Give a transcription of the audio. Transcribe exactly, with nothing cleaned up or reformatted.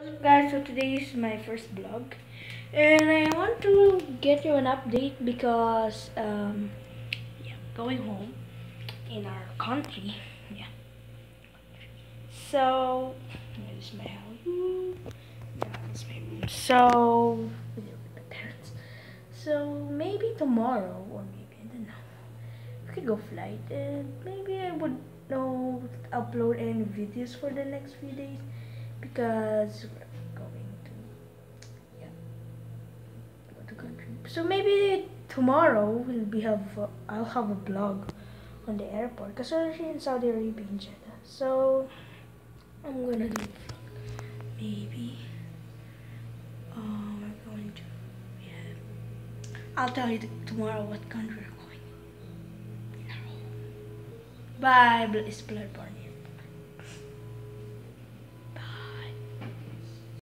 What's up guys, so today is my first vlog and I want to get you an update because um yeah, going home in our country. Yeah. So this is my house. Yeah, this is my room. So with my parents. So maybe tomorrow or maybe I don't know. We could go flight and maybe I would know upload any videos for the next few days because we're going to yeah go to country. So maybe tomorrow we'll be have uh, I'll have a vlog on the airport because we're here in Saudi Arabia in Jeddah. So I'm gonna do a vlog. Maybe um we're going to yeah. I'll tell you tomorrow what country we're going. Bye, it's Bloodborne.